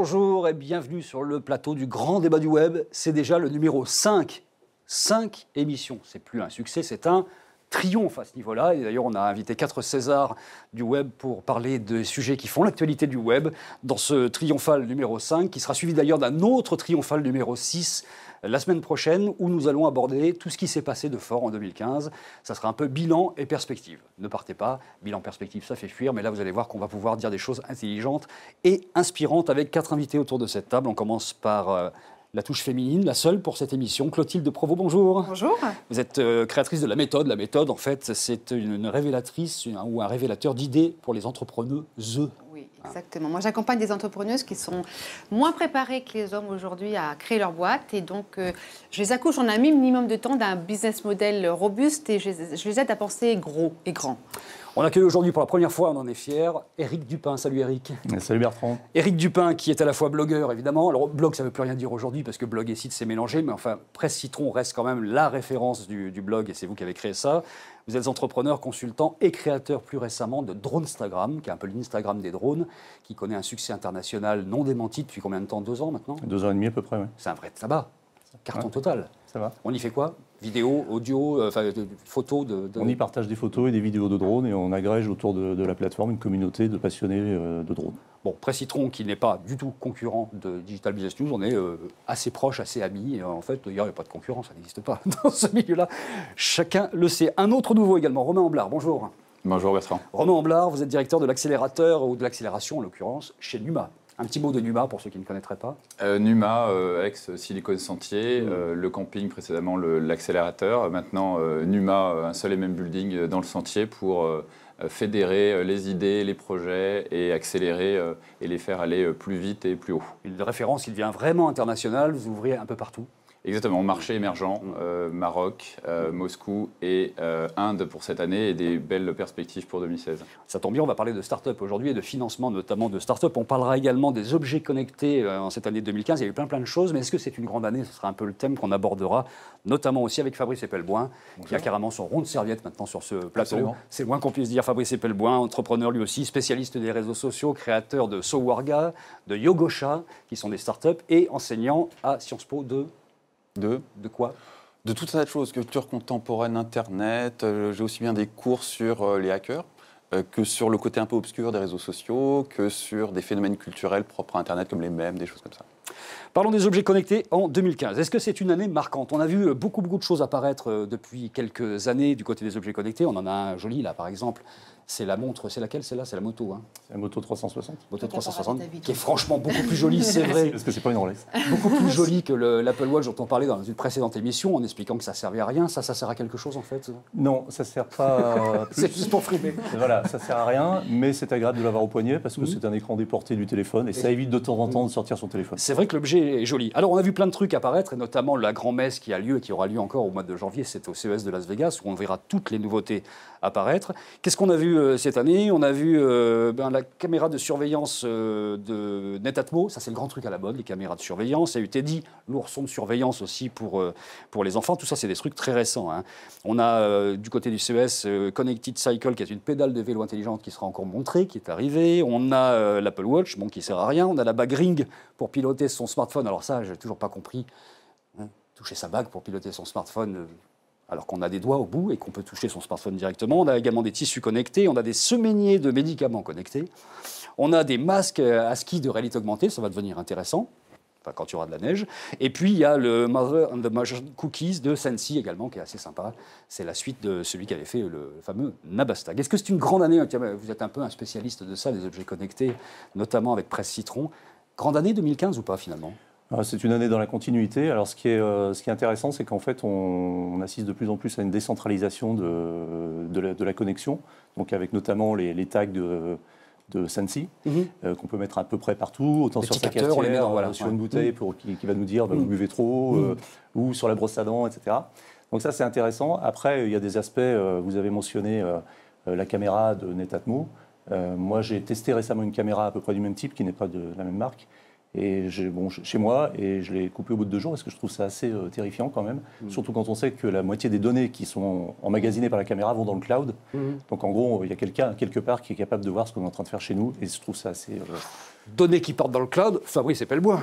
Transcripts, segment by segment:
bonjour et bienvenue sur le plateau du grand débat du web. C'est déjà le numéro 5. 5 émissions. C'est plus un succès, c'est un triomphe à ce niveau-là. Et d'ailleurs, on a invité 4 Césars du web pour parler des sujets qui font l'actualité du web dans ce triomphal numéro 5, qui sera suivi d'ailleurs d'un autre triomphal numéro 6 la semaine prochaine, où nous allons aborder tout ce qui s'est passé de fort en 2015. Ça sera un peu bilan et perspective. Ne partez pas, bilan, perspective, ça fait fuir, mais là, vous allez voir qu'on va pouvoir dire des choses intelligentes et inspirantes avec 4 invités autour de cette table. On commence par la touche féminine, la seule pour cette émission. Clotilde Provost, bonjour. Bonjour. Vous êtes créatrice de La Méthode. La Méthode, en fait, c'est une révélatrice ou un révélateur d'idées pour les entrepreneuses. Oui, exactement. Moi, j'accompagne des entrepreneuses qui sont moins préparées que les hommes aujourd'hui à créer leur boîte. Et donc, je les accouche en un minimum de temps d'un business model robuste et je les aide à penser gros et grand. On accueille aujourd'hui pour la première fois, on en est fiers, Éric Dupin. Salut Éric. Salut Bertrand. Éric Dupin qui est à la fois blogueur évidemment. Alors blog ça ne veut plus rien dire aujourd'hui parce que blog et site c'est mélangé, mais enfin Presse Citron reste quand même la référence du blog et c'est vous qui avez créé ça. Vous êtes entrepreneur, consultant et créateur plus récemment de Dronestagram, qui est un peu l'Instagram des drones, qui connaît un succès international non démenti depuis combien de temps? 2 ans maintenant? 2 ans et demi à peu près, oui. C'est un vrai tabac, carton total. Ça va. On y fait quoi? Vidéo, audio, photos On y partage des photos et des vidéos de drones et on agrège autour de la plateforme une communauté de passionnés de drones. Bon, Presse Citron, qui n'est pas du tout concurrent de Digital Business News, on est assez proches, assez amis. Et en fait, d'ailleurs, il n'y a pas de concurrence, ça n'existe pas dans ce milieu-là. Chacun le sait. Un autre nouveau également, Romain Amblard, bonjour. Bonjour Bertrand. Romain Amblard, vous êtes directeur de l'accélérateur, ou de l'accélération en l'occurrence, chez Numa. Un petit mot de Numa pour ceux qui ne connaîtraient pas. Numa, ex-Silicon Sentier, le camping précédemment l'accélérateur. Maintenant, Numa, un seul et même building dans le Sentier pour fédérer les idées, les projets et accélérer et les faire aller plus vite et plus haut. Une référence qui devient vraiment internationale, vous ouvrez un peu partout. Exactement, marché émergent, Maroc, Moscou et Inde pour cette année et des belles perspectives pour 2016. Ça tombe bien, on va parler de start-up aujourd'hui et de financement notamment de start-up. On parlera également des objets connectés en cette année 2015. Il y a eu plein de choses, mais est-ce que c'est une grande année? Ce sera un peu le thème qu'on abordera, notamment aussi avec Fabrice Epelboin, qui a carrément son rond de serviette maintenant sur ce plateau. C'est le moins qu'on puisse dire. Fabrice Epelboin, entrepreneur lui aussi, spécialiste des réseaux sociaux, créateur de Sowarga, de Yogosha, qui sont des start-up, et enseignant à Sciences Po de quoi? De tout un tas de choses, culture contemporaine, Internet, j'ai aussi bien des cours sur les hackers, que sur le côté un peu obscur des réseaux sociaux, que sur des phénomènes culturels propres à Internet comme les mèmes, des choses comme ça. Parlons des objets connectés en 2015. Est-ce que c'est une année marquante? On a vu beaucoup de choses apparaître depuis quelques années du côté des objets connectés. On en a un joli là par exemple. C'est la montre, c'est laquelle? C'est là, c'est la moto. Hein. C'est la moto 360. Moto 360, qui est franchement beaucoup plus jolie, c'est vrai. Parce que c'est pas une Rolex. Beaucoup plus jolie que l'Apple Watch dont on parlait dans une précédente émission, en expliquant que ça servait à rien. Ça sert à quelque chose en fait? Non, ça sert pas. C'est juste pour frimer. Voilà, ça sert à rien, mais c'est agréable de l'avoir au poignet parce que c'est un écran déporté du téléphone et ça évite de temps en temps de sortir son téléphone. C'est vrai que l'objet est joli. Alors on a vu plein de trucs apparaître, et notamment la grand-messe qui a lieu et qui aura lieu encore au mois de janvier, c'est au CES de Las Vegas, où on verra toutes les nouveautés apparaître. Qu'est-ce qu'on a vu cette année? On a vu la caméra de surveillance de Netatmo, ça c'est le grand truc à la mode, les caméras de surveillance. Il y a eu Teddy, l'ourson de surveillance aussi pour les enfants. Tout ça c'est des trucs très récents. Hein. On a du côté du CES Connected Cycle, qui est une pédale de vélo intelligente qui sera encore montrée, qui est arrivée. On a l'Apple Watch, bon, qui ne sert à rien. On a la bague Ring pour piloter son smartphone. Alors ça, j'ai toujours pas compris. Hein, toucher sa bague pour piloter son smartphone... alors qu'on a des doigts au bout et qu'on peut toucher son smartphone directement. On a également des tissus connectés, on a des semainiers de médicaments connectés, on a des masques à ski de réalité augmentée, ça va devenir intéressant, enfin, quand il y aura de la neige. Et puis il y a le Mother and the Machine Cookies de Sensi également, qui est assez sympa. C'est la suite de celui qui avait fait le fameux Nabastag. Est-ce que c'est une grande année? Vous êtes un peu un spécialiste de ça, des objets connectés, notamment avec Presse Citron. Grande année 2015 ou pas finalement? C'est une année dans la continuité. Alors, ce qui est intéressant, c'est qu'en fait, on assiste de plus en plus à une décentralisation de la connexion, donc avec notamment les tags de Sensi, qu'on peut mettre à peu près partout, autant sur sa cafetière, sur une bouteille qui va nous dire vous buvez trop, ou sur la brosse à dents, etc. Donc ça, c'est intéressant. Après, il y a des aspects, vous avez mentionné la caméra de Netatmo. Moi, j'ai testé récemment une caméra à peu près du même type, qui n'est pas de la même marque, Et chez moi, et je l'ai coupé au bout de 2 jours parce que je trouve ça assez terrifiant quand même. Surtout quand on sait que la moitié des données qui sont emmagasinées par la caméra vont dans le cloud. Donc en gros, il y a quelqu'un quelque part qui est capable de voir ce qu'on est en train de faire chez nous. Et je trouve ça assez... Données qui partent dans le cloud, Fabrice Epelbois.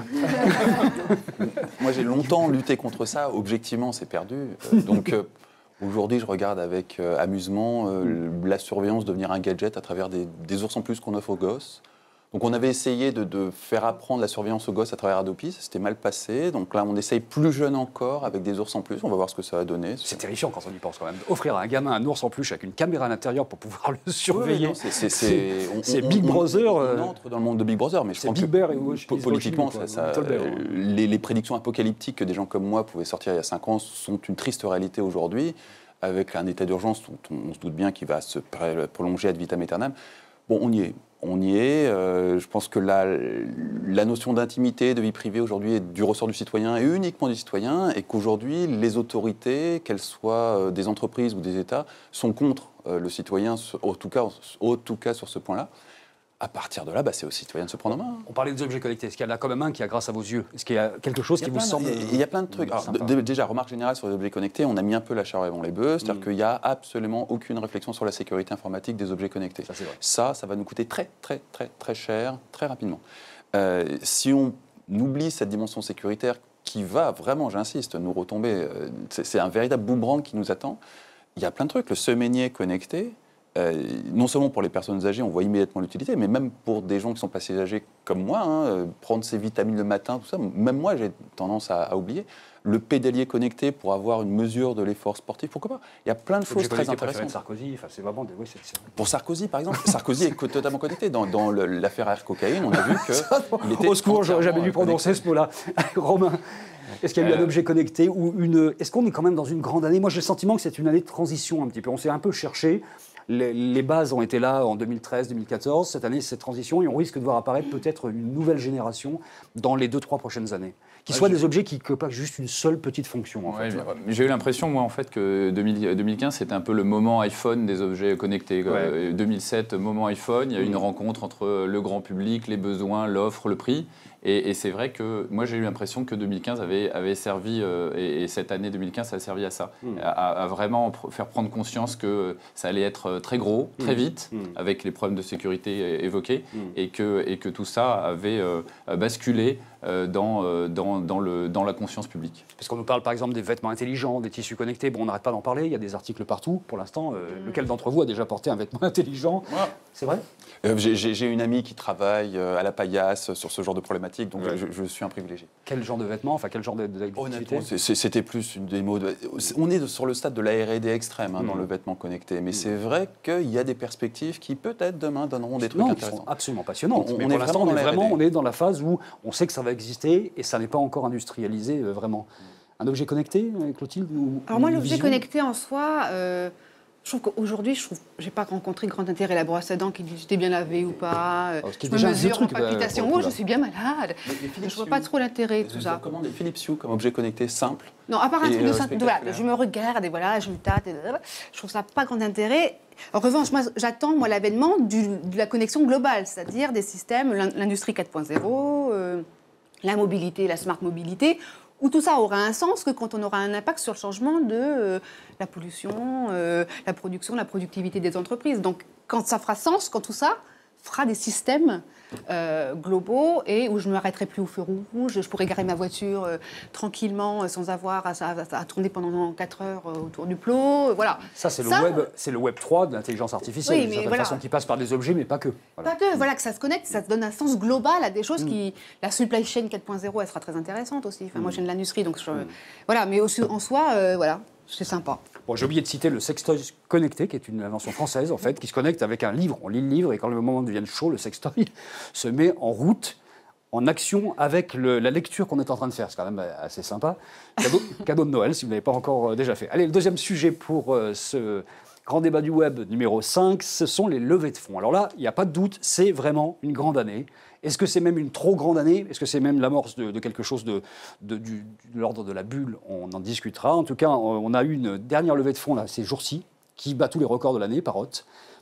Moi, j'ai longtemps lutté contre ça. Objectivement, c'est perdu. Aujourd'hui, je regarde avec amusement la surveillance devenir un gadget à travers des ours en plus qu'on offre aux gosses. Donc on avait essayé de faire apprendre la surveillance aux gosses à travers Adopi, ça s'était mal passé. Donc là, on essaye plus jeune encore avec des ours en plus. On va voir ce que ça va donner. C'est terrifiant quand on y pense quand même. Offrir à un gamin un ours en plus avec une caméra à l'intérieur pour pouvoir le surveiller. C'est Big Brother. On entre dans le monde de Big Brother, mais je pense que politiquement, les prédictions apocalyptiques que des gens comme moi pouvaient sortir il y a 5 ans sont une triste réalité aujourd'hui, avec un état d'urgence dont on se doute bien qu'il va se prolonger ad vitam aeternam. Bon, on y est. Je pense que la notion d'intimité, de vie privée aujourd'hui est du ressort du citoyen et uniquement du citoyen, et qu'aujourd'hui, les autorités, qu'elles soient des entreprises ou des États, sont contre le citoyen, en tout cas sur ce point-là. À partir de là, c'est aux citoyens de se prendre en main. On parlait des objets connectés. Est-ce qu'il y en a quand même un qui a grâce à vos yeux? Est-ce qu'il y a quelque chose qui vous semble... Il y a plein de trucs. Alors, déjà, remarque générale sur les objets connectés, on a mis un peu la charrue avant les bœufs, c'est-à-dire qu'il n'y a absolument aucune réflexion sur la sécurité informatique des objets connectés. Ça, c'est vrai. Ça va nous coûter très, très, très, très cher, très rapidement. Si on oublie cette dimension sécuritaire qui va vraiment, j'insiste, nous retomber, c'est un véritable boomerang qui nous attend, il y a plein de trucs. Le semainier connecté, non seulement pour les personnes âgées, on voit immédiatement l'utilité, mais même pour des gens qui sont pas si âgés comme moi, prendre ses vitamines le matin, tout ça, même moi j'ai tendance à oublier. Le pédalier connecté pour avoir une mesure de l'effort sportif, pourquoi pas? Il y a plein de choses très intéressantes. Sarkozy, c'est vraiment Pour Sarkozy, par exemple, Sarkozy est totalement connecté. Dans l'affaire Air Cocaïne, on a vu que... Au secours, j'aurais jamais dû prononcer ce mot-là. Romain, est-ce qu'il y a eu un objet connecté ou une... Est-ce qu'on est quand même dans une grande année? Moi, j'ai le sentiment que c'est une année de transition un petit peu. On s'est un peu cherché. Les bases ont été là en 2013-2014. Cette année, c'est cette transition. Et on risque de voir apparaître peut-être une nouvelle génération dans les 2-3 prochaines années. Qui soient des objets qui n'occupent pas juste une seule petite fonction. En fait. J'ai eu l'impression, moi, en fait, que 2015, c'était un peu le moment iPhone des objets connectés. 2007, moment iPhone, il y a eu une rencontre entre le grand public, les besoins, l'offre, le prix. Et c'est vrai que moi, j'ai eu l'impression que 2015 avait servi, et cette année 2015, ça a servi à ça, à vraiment faire prendre conscience que ça allait être très gros, très vite, avec les problèmes de sécurité évoqués, et que tout ça avait basculé dans la conscience publique. Parce qu'on nous parle par exemple des vêtements intelligents, des tissus connectés. Bon, on n'arrête pas d'en parler, il y a des articles partout. Pour l'instant, lequel d'entre vous a déjà porté un vêtement intelligent? C'est vrai? J'ai une amie qui travaille à la paillasse sur ce genre de problématique, donc je suis un privilégié. Quel genre de vêtements? Enfin, quel genre d'activité? Honnêtement, c'était plus une démo. On est sur le stade de la R&D extrême dans le vêtement connecté, mais c'est vrai qu'il y a des perspectives qui peut-être demain donneront des trucs intéressants. Qui sont absolument passionnantes. Mais on pour est l'instant, vraiment on est dans la phase où on sait que ça va exister et ça n'est pas encore industrialisé vraiment. Un objet connecté, Clotilde? Alors moi, l'objet connecté en soi, je trouve qu'aujourd'hui, je n'ai pas rencontré grand intérêt. La brosse à dents qui dit j'étais bien lavé ou pas, je me mesure en palpitation, je suis bien malade. Je ne vois pas trop l'intérêt de tout ça. Je recommande les Philips Hue comme objet connecté simple. Non, à part un truc de simple, voilà, je me regarde et voilà, je me tâte. Je trouve ça pas grand intérêt. En revanche, moi, j'attends l'avènement de la connexion globale, c'est-à-dire des systèmes, l'industrie 4.0, la mobilité, la smart mobilité, où tout ça aura un sens que quand on aura un impact sur le changement de la pollution, la production, la productivité des entreprises. Donc, quand ça fera sens, quand tout ça fera des systèmes globaux et où je ne m'arrêterai plus au feu rouge, je pourrai garer ma voiture tranquillement sans avoir à tourner pendant 4 heures autour du plot, voilà. Ça, c'est le web 3 de l'intelligence artificielle, d'une certaine façon, qui passe par des objets, mais pas que. Voilà. Pas que, voilà, que ça se connecte, ça se donne un sens global à des choses qui... La supply chain 4.0, elle sera très intéressante aussi. Enfin, moi, je viens de l'industrie, donc voilà, mais en soi, voilà, c'est sympa. Bon, j'ai oublié de citer le sextoy connecté, qui est une invention française, en fait, qui se connecte avec un livre. On lit le livre et quand le moment devient chaud, le sextoy se met en route, en action avec la lecture qu'on est en train de faire. C'est quand même assez sympa. Cadeau de Noël, si vous ne l'avez pas encore déjà fait. Allez, le deuxième sujet pour ce grand débat du web numéro 5, ce sont les levées de fonds. Alors là, il n'y a pas de doute, c'est vraiment une grande année. Est-ce que c'est même une trop grande année? Est-ce que c'est même l'amorce de quelque chose de l'ordre de la bulle? On en discutera. En tout cas, on a eu une dernière levée de fonds là, ces jours-ci, qui bat tous les records de l'année, Parrot.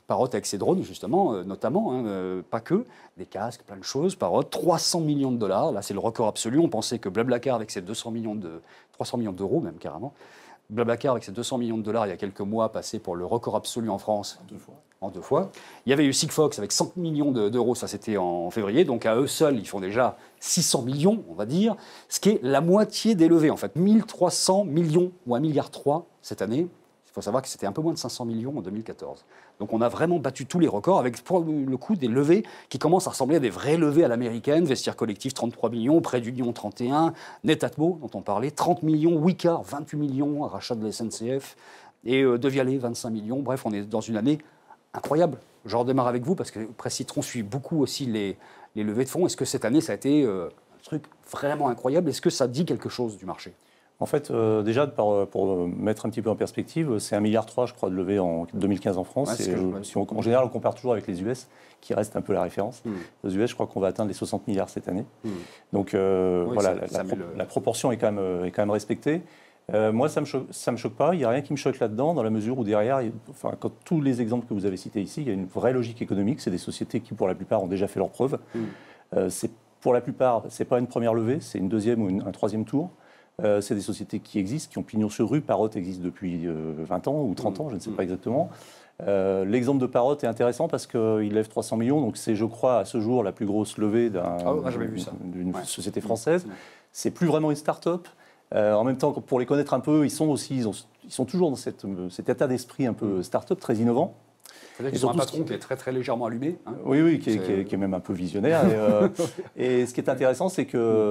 Parrot avec ses drones, justement, notamment, hein, pas que, des casques, plein de choses. Parrot, 300 millions de dollars. Là, c'est le record absolu. On pensait que Blablacar, avec ses 300 millions d'euros, même carrément, Blablacar, avec ses 200 millions de dollars il y a quelques mois, passait pour le record absolu en France. En deux fois. Il y avait eu Sigfox avec 100 millions d'euros, ça c'était en février. Donc à eux seuls, ils font déjà 600 millions, on va dire, ce qui est la moitié des levées. En fait, 1300 millions ou 1,3 milliard cette année. Il faut savoir que c'était un peu moins de 500 millions en 2014. Donc on a vraiment battu tous les records avec pour le coup des levées qui commencent à ressembler à des vraies levées à l'américaine. Vestiaire Collectif, 33 millions, Prêt d'Union, 31, Netatmo, dont on parlait, 30 millions, Wicard, 28 millions, rachat de la SNCF, et De Vialet, 25 millions. Bref, on est dans une année incroyable. Je redémarre avec vous parce que Presse Citron suit beaucoup aussi les levées de fonds. Est-ce que cette année, ça a été un truc vraiment incroyable? Est-ce que ça dit quelque chose du marché? En fait, déjà, pour mettre un petit peu en perspective, c'est 1,3 milliard, je crois, de levée en 2015 en France. Ouais, en général, on compare toujours avec les US, qui restent un peu la référence. Aux US, je crois qu'on va atteindre les 60 milliards cette année. Donc, voilà, la proportion est quand même respectée. Moi, ça me choque pas. Il n'y a rien qui me choque là-dedans, dans la mesure où derrière, quand tous les exemples que vous avez cités ici, il y a une vraie logique économique. C'est des sociétés qui, pour la plupart, ont déjà fait leurs preuves. Pour la plupart, ce n'est pas une première levée, c'est une deuxième ou un troisième tour. C'est des sociétés qui existent, qui ont pignon sur rue. Parrot existe depuis 20 ans ou 30 ans, je ne sais pas exactement. L'exemple de Parrot est intéressant parce qu'il lève 300 millions, donc c'est, je crois, à ce jour la plus grosse levée d'une société française. C'est plus vraiment une start-up. En même temps, pour les connaître un peu, ils sont toujours dans cet état d'esprit un peu start-up, très innovant. C'est-à-dire qu'ils ont un patron qui est très, très légèrement allumé. Hein. Oui, qui est même un peu visionnaire. Et ce qui est intéressant, c'est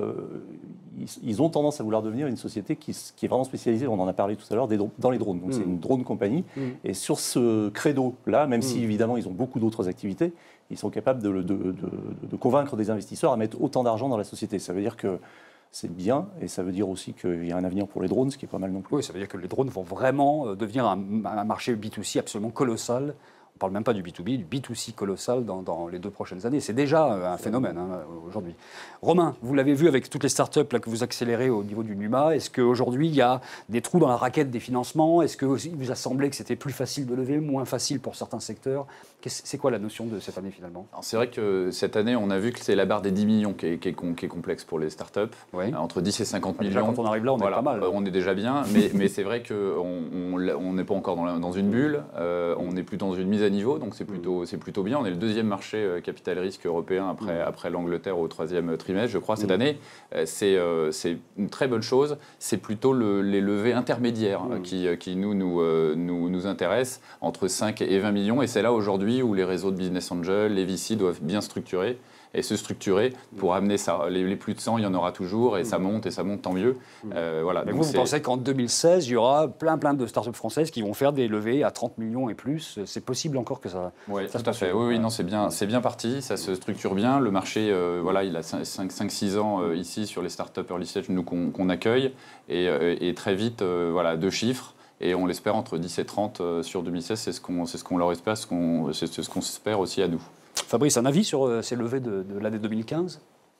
qu'ils ont tendance à vouloir devenir une société qui est vraiment spécialisée, on en a parlé tout à l'heure, dans les drones. Donc c'est une drone compagnie. Et sur ce credo-là, même si évidemment ils ont beaucoup d'autres activités, ils sont capables de convaincre des investisseurs à mettre autant d'argent dans la société. Ça veut dire que c'est bien, et ça veut dire aussi qu'il y a un avenir pour les drones, ce qui est pas mal non plus. Oui, ça veut dire que les drones vont vraiment devenir un marché B2C absolument colossal. On ne parle même pas du B2B, du B2C colossal dans les 2 prochaines années. C'est déjà un phénomène aujourd'hui. Romain, vous l'avez vu avec toutes les startups là, que vous accélérez au niveau du NUMA. Est-ce qu'aujourd'hui, il y a des trous dans la raquette des financements? Est-ce qu'il vous a semblé que c'était plus facile de lever, moins facile pour certains secteurs? C'est quoi la notion de cette année finalement? C'est vrai que cette année, on a vu que c'est la barre des 10 millions qui est complexe pour les startups. Oui. Entre 10 et 50 millions. Déjà, quand on arrive là, on est pas mal. On est déjà bien, mais c'est vrai qu'on n'est pas encore dans une bulle. On n'est plus dans une mise à niveau, donc c'est plutôt bien. On est le 2e marché capital risque européen après l'Angleterre au 3e trimestre, je crois, cette année. C'est une très bonne chose. C'est plutôt les levées intermédiaires qui nous intéressent, entre 5 et 20 millions. Et c'est là aujourd'hui où les réseaux de business angels, les VC doivent bien structurer pour amener ça. Les plus de 100, il y en aura toujours, et ça monte, tant mieux. Voilà. Mais vous pensez qu'en 2016, il y aura plein de startups françaises qui vont faire des levées à 30 millions et plus? C'est possible encore que ça... Oui, tout à fait. Oui, non, c'est bien parti, ça se structure bien. Le marché, il a 5-6 ans ici sur les startups early stage qu'on accueille, et très vite, 2 chiffres. Et on l'espère entre 10 et 30 sur 2016, c'est ce qu'on leur espère, c'est ce qu'on espère aussi à nous. Fabrice, un avis sur ces levées de l'année 2015?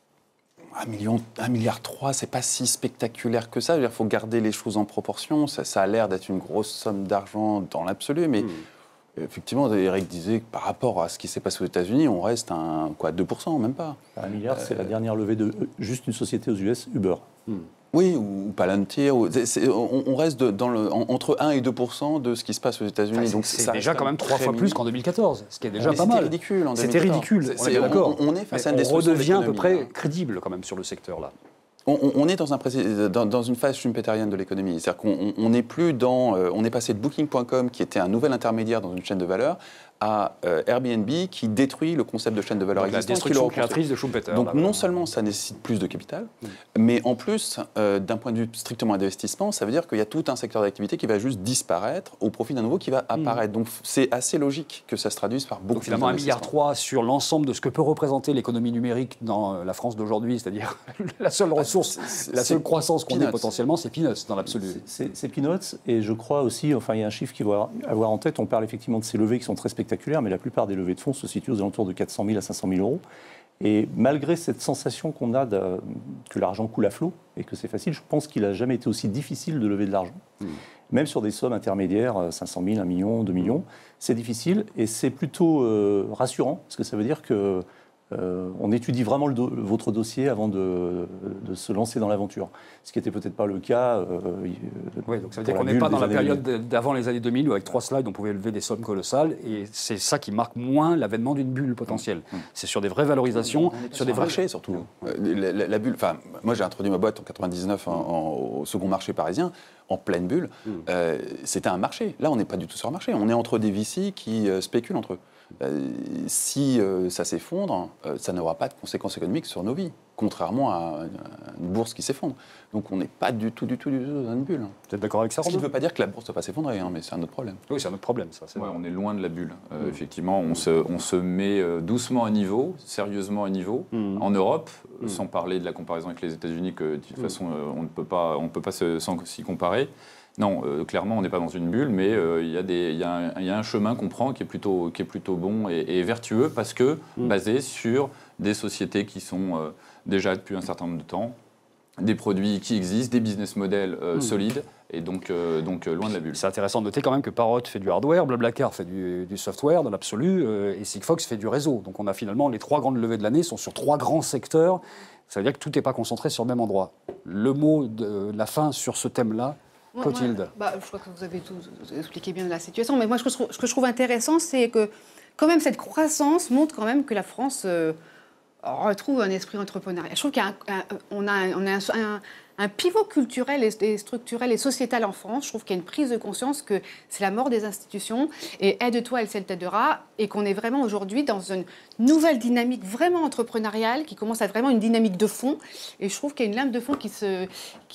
1,3 milliard, c'est pas si spectaculaire que ça. Il faut garder les choses en proportion. Ça a l'air d'être une grosse somme d'argent dans l'absolu, mais effectivement, Eric disait que par rapport à ce qui s'est passé aux États-Unis, on reste à 2%, même pas. 1 milliard, c'est la dernière levée de juste une société aux US, Uber. Oui, ou Palantir. On reste entre 1 et 2% de ce qui se passe aux États-Unis. Donc c'est déjà quand même 3 fois plus qu'en 2014, ce qui est déjà pas mal. C'était ridicule. On est d'accord. On est face à une destruction. On redevient à peu près crédible quand même sur le secteur-là. On est dans une phase schumpeterienne de l'économie. C'est-à-dire qu'on n'est plus on est passé de Booking.com, qui était un nouvel intermédiaire dans une chaîne de valeur, à Airbnb, qui détruit le concept de chaîne de valeur existante. La destruction créatrice de Schumpeter. Donc non seulement ça nécessite plus de capital, mais en plus, d'un point de vue strictement investissement, ça veut dire qu'il y a tout un secteur d'activité qui va juste disparaître au profit d'un nouveau qui va apparaître. Donc c'est assez logique que ça se traduise par beaucoup finalement, 1,3 milliard sur l'ensemble de ce que peut représenter l'économie numérique dans la France d'aujourd'hui, c'est-à-dire la seule ressource, la seule croissance qu'on ait potentiellement, c'est peanuts dans l'absolu. C'est peanuts, et je crois aussi, il y a un chiffre qu'il faut avoir en tête, on parle effectivement de ces levées qui sont très spectaculaires, mais la plupart des levées de fonds se situent aux alentours de 400 000 à 500 000 euros. Et malgré cette sensation qu'on a que l'argent coule à flot et que c'est facile, je pense qu'il n'a jamais été aussi difficile de lever de l'argent. même sur des sommes intermédiaires, 500 000, 1 million, 2 millions. C'est difficile et c'est plutôt rassurant, parce que ça veut dire que on étudie vraiment votre dossier avant de se lancer dans l'aventure. Ce qui n'était peut-être pas le cas. Oui, donc ça veut dire qu'on n'est pas dans la période d'avant les années 2000 où avec 3 slides on pouvait lever des sommes colossales et c'est ça qui marque moins l'avènement d'une bulle potentielle. C'est sur des vraies valorisations, sur des vrais marchés surtout. La bulle, enfin, moi j'ai introduit ma boîte en 99 au second marché parisien, en pleine bulle. C'était un marché. Là on n'est pas du tout sur un marché. On est entre des VC qui spéculent entre eux. Si ça s'effondre, ça n'aura pas de conséquences économiques sur nos vies, contrairement à une bourse qui s'effondre. Donc on n'est pas du tout dans une bulle. Vous êtes d'accord avec ça, Ce qui ne veut pas dire que la bourse ne va pas s'effondrer, mais c'est un autre problème. Oui, c'est un autre problème, ça. On est loin de la bulle. Effectivement, on se met doucement à niveau, sérieusement à niveau. En Europe, sans parler de la comparaison avec les États-Unis, que de toute façon, on ne peut pas s'y comparer. Non, clairement, on n'est pas dans une bulle, mais il y a un chemin qu'on prend qui est plutôt bon et vertueux parce que basé sur des sociétés qui sont déjà depuis un certain nombre de temps, des produits qui existent, des business models solides et donc loin de la bulle. C'est intéressant de noter quand même que Parrot fait du hardware, BlaBlaCar fait du software dans l'absolu et Sigfox fait du réseau. Donc on a finalement les 3 grandes levées de l'année sont sur 3 grands secteurs. Ça veut dire que tout n'est pas concentré sur le même endroit. Le mot de la fin sur ce thème-là, Clotilde. Je crois que vous avez tout expliqué bien la situation, mais moi, ce que je trouve intéressant, c'est que quand même cette croissance montre quand même que la France retrouve un esprit entrepreneurial. Je trouve qu'on a un pivot culturel et structurel et sociétal en France. Je trouve qu'il y a une prise de conscience que c'est la mort des institutions et aide-toi, elle t'aidera, et qu'on est vraiment aujourd'hui dans une nouvelle dynamique vraiment entrepreneuriale qui commence à être vraiment une dynamique de fond. Et je trouve qu'il y a une lame de fond qui se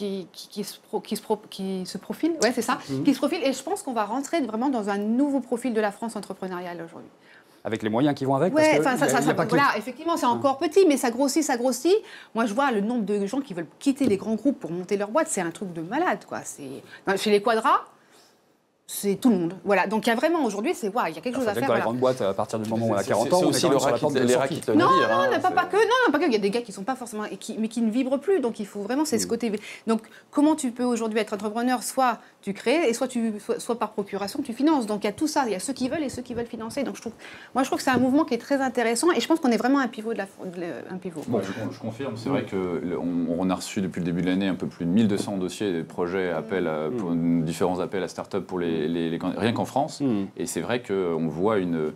profile. Ouais, c'est ça, qui se profile. Et je pense qu'on va rentrer vraiment dans un nouveau profil de la France entrepreneuriale aujourd'hui. Avec les moyens qui vont avec, ouais, voilà, effectivement, c'est encore petit, mais ça grossit. Moi, je vois le nombre de gens qui veulent quitter les grands groupes pour monter leur boîte, c'est un truc de malade, quoi. Chez les Quadras, c'est tout le monde. Voilà, donc il y a vraiment aujourd'hui, il y a quelque chose à faire. Dans les grandes boîtes, à partir du moment où on a 40 ans, c'est aussi les rats qui te le Non, pas que. Il y a des gars qui ne sont pas forcément, mais qui ne vibrent plus. Donc il faut vraiment, c'est ce côté. Donc comment tu peux aujourd'hui être entrepreneur? Soit tu crées, et soit par procuration tu finances. Donc il y a tout ça. Il y a ceux qui veulent et ceux qui veulent financer. Donc je trouve que c'est un mouvement qui est très intéressant. Et je pense qu'on est vraiment un pivot un pivot. Bon, je confirme. C'est vrai qu'on a reçu depuis le début de l'année un peu plus de 1200 dossiers de projets pour différents appels à start-up pour rien qu'en France. Et c'est vrai qu'on voit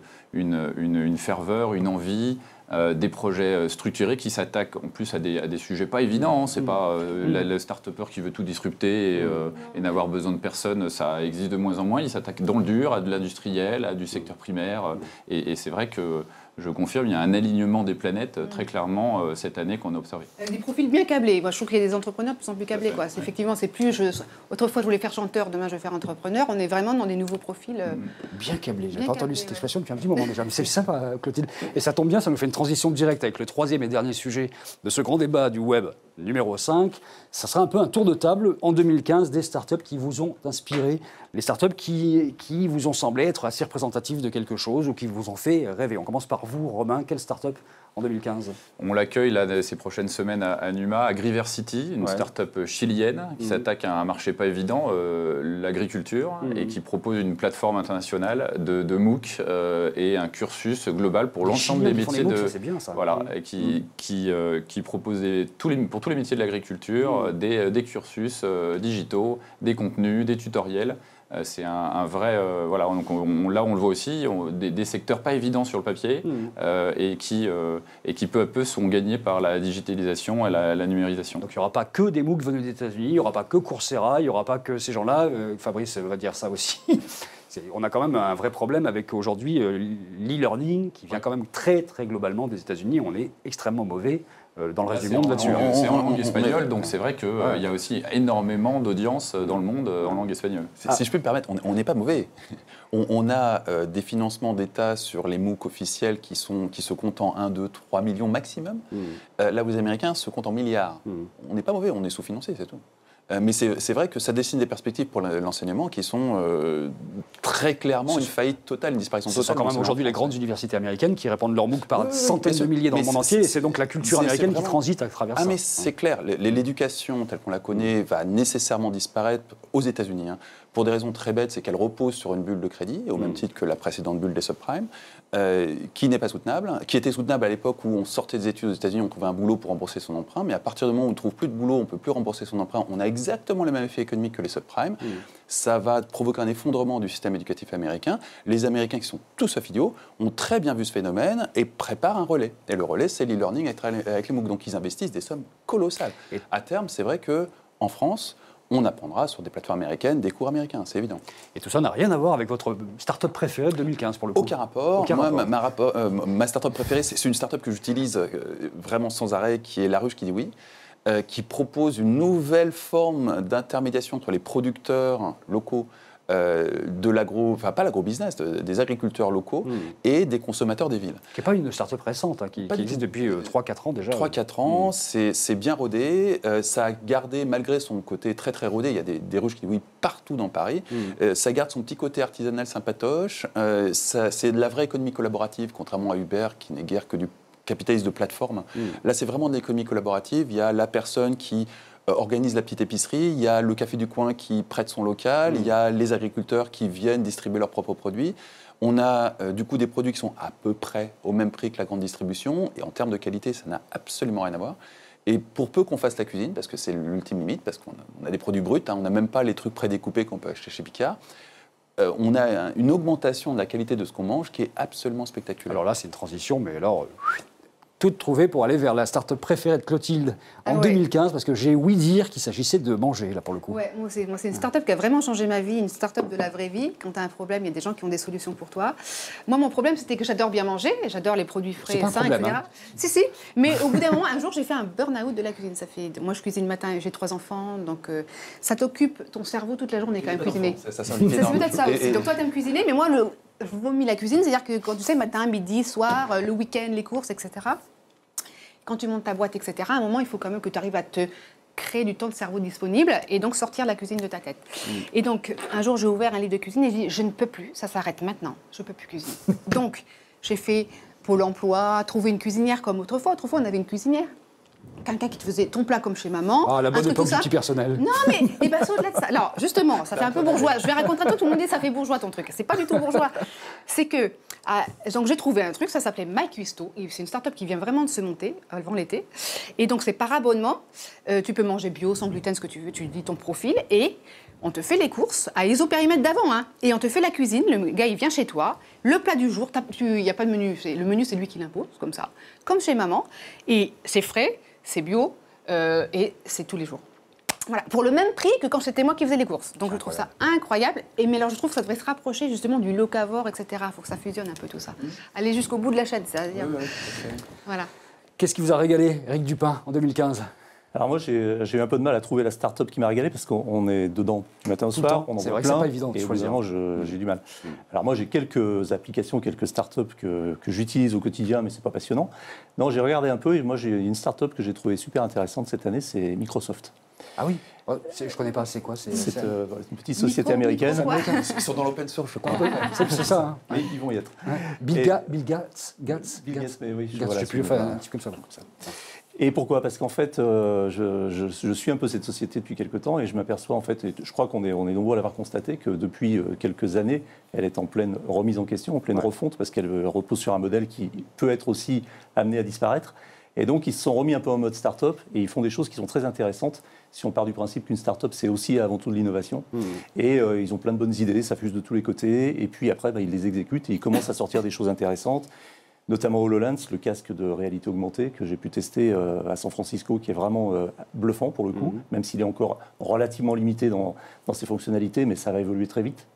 une ferveur, une envie, des projets structurés qui s'attaquent en plus à des sujets pas évidents. C'est pas le start-upper qui veut tout disrupter et n'avoir besoin de personne. Ça existe de moins en moins. Ils s'attaquent dans le dur, à de l'industriel, à du secteur primaire. Et c'est vrai que je confirme, il y a un alignement des planètes très clairement cette année qu'on a observé. Des profils bien câblés. Moi, je trouve qu'il y a des entrepreneurs qui sont plus câblés. Quoi. Effectivement, c'est plus. Autrefois, je voulais faire chanteur, demain, je vais faire entrepreneur. On est vraiment dans des nouveaux profils. Bien câblés. Je n'ai pas entendu cette expression depuis un petit moment déjà. Mais c'est sympa, Clotilde. Et ça tombe bien, ça nous fait une transition directe avec le 3e et dernier sujet de ce grand débat du web numéro 5. Ça sera un peu un tour de table en 2015 des startups qui vous ont inspiré, les startups qui vous ont semblé être assez représentatives de quelque chose ou qui vous ont fait rêver. On commence par vous, Romain. Quelle startup en 2015 ? On l'accueille là, ces prochaines semaines à Numa, Agriversity, une start-up chilienne qui s'attaque à un marché pas évident, l'agriculture, et qui propose une plateforme internationale de MOOC et un cursus global pour l'ensemble des métiers c'est bien, ça. Voilà, et qui propose pour tous les métiers de l'agriculture des cursus digitaux, des contenus, des tutoriels. C'est un vrai... voilà, donc là, on le voit aussi, des secteurs pas évidents sur le papier et qui peu à peu sont gagnés par la digitalisation et la numérisation. Donc il n'y aura pas que des MOOC venus des États-Unis, il n'y aura pas que Coursera, il n'y aura pas que ces gens-là. Fabrice va dire ça aussi. On a quand même un vrai problème avec aujourd'hui l'e-learning qui vient quand même très, très globalement des États-Unis. On est extrêmement mauvais dans le reste du monde là-dessus. C'est en langue espagnole, donc c'est vrai qu'il y a aussi énormément d'audience dans le monde en langue espagnole. Si je peux me permettre, on n'est pas mauvais. On a des financements d'État sur les MOOC officiels qui se comptent en 1, 2, 3 millions maximum. Là où les Américains se comptent en milliards. On n'est pas mauvais, on est sous-financé, c'est tout. Mais c'est vrai que ça dessine des perspectives pour l'enseignement qui sont très clairement une faillite totale, une disparition totale. Ce sont quand même aujourd'hui les grandes universités américaines qui répandent leur MOOC par centaines de milliers dans le monde entier, et c'est donc la culture américaine qui transite à travers ça. Mais c'est clair, l'éducation telle qu'on la connaît va nécessairement disparaître aux États-Unis, pour des raisons très bêtes, c'est qu'elle repose sur une bulle de crédit, au même titre que la précédente bulle des subprimes, qui n'est pas soutenable, qui était soutenable à l'époque où on sortait des études aux États-Unis, on trouvait un boulot pour rembourser son emprunt, mais à partir du moment où on ne trouve plus de boulot, on ne peut plus rembourser son emprunt, on a exactement les mêmes effets économiques que les subprimes. Ça va provoquer un effondrement du système éducatif américain. Les Américains, qui sont tous sauf idiots, ont très bien vu ce phénomène et préparent un relais. Et le relais, c'est l'e-learning avec les MOOC. Donc ils investissent des sommes colossales. Et à terme, c'est vrai qu'en France, on apprendra sur des plateformes américaines des cours américains, c'est évident. Et tout ça n'a rien à voir avec votre start-up préférée de 2015 pour le coup. Aucun rapport. Ma start-up préférée, c'est une start-up que j'utilise vraiment sans arrêt, qui est La Ruche qui dit oui, qui propose une nouvelle forme d'intermédiation entre les producteurs locaux de l'agro, enfin pas l'agro-business, des agriculteurs locaux et des consommateurs des villes. Qui n'est pas une start-up récente, qui existe depuis 3-4 ans déjà. 3-4 ans, c'est bien rodé, ça a gardé, malgré son côté très très rodé, il y a des ruches qui oui partout dans Paris, ça garde son petit côté artisanal sympatoche, c'est de la vraie économie collaborative, contrairement à Uber qui n'est guère que du capitalisme de plateforme. Là c'est vraiment de l'économie collaborative, il y a la personne qui organise la petite épicerie, il y a le café du coin qui prête son local, il y a les agriculteurs qui viennent distribuer leurs propres produits. On a du coup des produits qui sont à peu près au même prix que la grande distribution, et en termes de qualité, ça n'a absolument rien à voir. Et pour peu qu'on fasse la cuisine, parce que c'est l'ultime limite, parce qu'on a des produits bruts, on n'a même pas les trucs prédécoupés qu'on peut acheter chez Picard, on a une augmentation de la qualité de ce qu'on mange qui est absolument spectaculaire. Alors là, c'est une transition, mais alors... toute trouvée pour aller vers la start-up préférée de Clotilde en 2015, parce que j'ai ouï dire qu'il s'agissait de manger, là, pour le coup. Ouais, moi, c'est une start-up qui a vraiment changé ma vie, une start-up de la vraie vie. Quand tu as un problème, il y a des gens qui ont des solutions pour toi. Moi, mon problème, c'était que j'adore bien manger, j'adore les produits frais et sains, etc. Si, mais au bout d'un moment, un jour, j'ai fait un burn-out de la cuisine. Moi, je cuisine le matin, j'ai 3 enfants, donc ça t'occupe ton cerveau toute la journée quand même cuisiner. C'est peut-être ça aussi. Donc toi, tu aimes cuisiner, mais moi, je vomis la cuisine, c'est-à-dire que quand tu sais, matin, midi, soir, le week-end, les courses, etc., quand tu montes ta boîte, etc., à un moment, il faut quand même que tu arrives à te créer du temps de cerveau disponible et donc sortir la cuisine de ta tête. Et donc, un jour, j'ai ouvert un livre de cuisine et j'ai dit, je ne peux plus, ça s'arrête maintenant, je ne peux plus cuisiner. Donc, j'ai fait Pôle emploi, trouver une cuisinière comme autrefois. Autrefois, on avait une cuisinière. Quelqu'un qui te faisait ton plat comme chez maman. Ah, la bonne époque du petit personnel. Non, mais c'est au-delà de ça. Alors, justement, ça fait un peu bourgeois. Je vais raconter un truc, tout le monde dit ça fait bourgeois ton truc. C'est pas du tout bourgeois. C'est que, donc j'ai trouvé un truc, ça s'appelait MyCuisto. C'est une start-up qui vient vraiment de se monter avant l'été. Et donc, c'est par abonnement. Tu peux manger bio, sans gluten, ce que tu veux. Tu dis ton profil et on te fait les courses à isopérimètre d'avant. Et on te fait la cuisine. Le gars, il vient chez toi. Le plat du jour, il n'y a pas de menu. Le menu, c'est lui qui l'impose, comme ça. Comme chez maman. Et c'est frais. C'est bio et c'est tous les jours. Voilà, pour le même prix que quand c'était moi qui faisais les courses. Donc je trouve ça incroyable. Mais alors je trouve que ça devrait se rapprocher justement du locavore, etc. Il faut que ça fusionne un peu tout ça. Aller jusqu'au bout de la chaîne, c'est-à-dire. Voilà. Qu'est-ce qui vous a régalé, Eric Dupin, en 2015 ? Alors moi, j'ai eu un peu de mal à trouver la start-up qui m'a régalé parce qu'on est dedans du matin au soir, on en voit plein. C'est pas évident de choisir. J'ai du mal. Alors moi, j'ai quelques applications, quelques start-up que j'utilise au quotidien, mais c'est pas passionnant. Non, j'ai regardé un peu et moi, j'ai une start-up que j'ai trouvée super intéressante cette année, c'est Microsoft. Ah oui, je connais pas, c'est quoi? C'est une petite société américaine. Ils sont dans l'open source, je crois. C'est ça. Hein. Mais ils vont y être. Bill Gates, mais oui, je sais plus, un petit peu comme ça. Et pourquoi? Parce qu'en fait, je suis un peu cette société depuis quelques temps et je m'aperçois, en fait, et je crois qu'on est nombreux à l'avoir constaté, que depuis quelques années, elle est en pleine remise en question, en pleine refonte, parce qu'elle repose sur un modèle qui peut être aussi amené à disparaître. Et donc, ils se sont remis un peu en mode start-up et ils font des choses qui sont très intéressantes. Si on part du principe qu'une start-up, c'est aussi avant tout de l'innovation. Et ils ont plein de bonnes idées, ça fuse de tous les côtés. Et puis après, ils les exécutent et ils commencent à sortir des choses intéressantes. Notamment HoloLens, le casque de réalité augmentée que j'ai pu tester à San Francisco, qui est vraiment bluffant pour le coup, même s'il est encore relativement limité dans ses fonctionnalités, mais ça va évoluer très vite.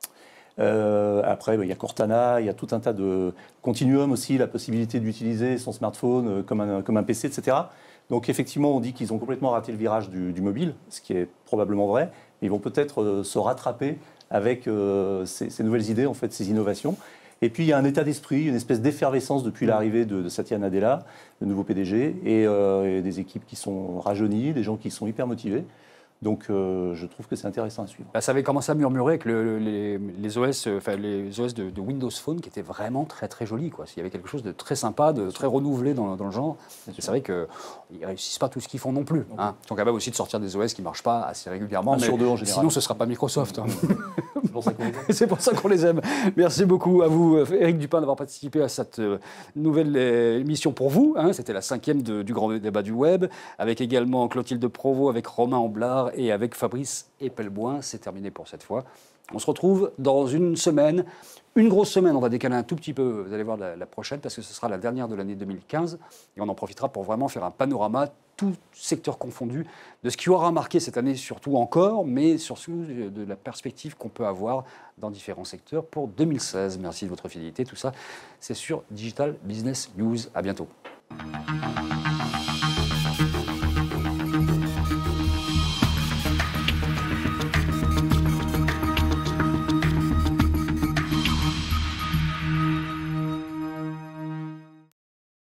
Après, il y a Cortana, il y a tout un tas de Continuum aussi, la possibilité d'utiliser son smartphone comme un PC, etc. Donc effectivement, on dit qu'ils ont complètement raté le virage du mobile, ce qui est probablement vrai, mais ils vont peut-être se rattraper avec ces nouvelles idées, en fait, ces innovations. Et puis, il y a un état d'esprit, une espèce d'effervescence depuis l'arrivée de Satya Nadella, le nouveau PDG, et des équipes qui sont rajeunies, des gens qui sont hyper motivés. Donc je trouve que c'est intéressant à suivre. Ça avait commencé à murmurer avec les OS, les OS de Windows Phone qui étaient vraiment très très jolis, quoi. Il y avait quelque chose de très sympa, de très renouvelé dans le genre. C'est vrai qu'ils ne réussissent pas tout ce qu'ils font non plus. Hein. Ils sont capables aussi de sortir des OS qui ne marchent pas assez régulièrement. Sur deux en général. Sinon, ce ne sera pas Microsoft. Hein. C'est pour ça qu'on les aime. Merci beaucoup à vous, Éric Dupin, d'avoir participé à cette nouvelle émission pour vous. Hein. C'était la 5e du grand débat du web, avec également Clotilde Provost, avec Romain Amblard et avec Fabrice Epelboin. C'est terminé pour cette fois. On se retrouve dans une semaine, une grosse semaine. On va décaler un tout petit peu, vous allez voir la prochaine, parce que ce sera la dernière de l'année 2015. Et on en profitera pour vraiment faire un panorama, tout secteur confondu, de ce qui aura marqué cette année, surtout encore, mais surtout de la perspective qu'on peut avoir dans différents secteurs pour 2016. Merci de votre fidélité. Tout ça, c'est sur Digital Business News. À bientôt.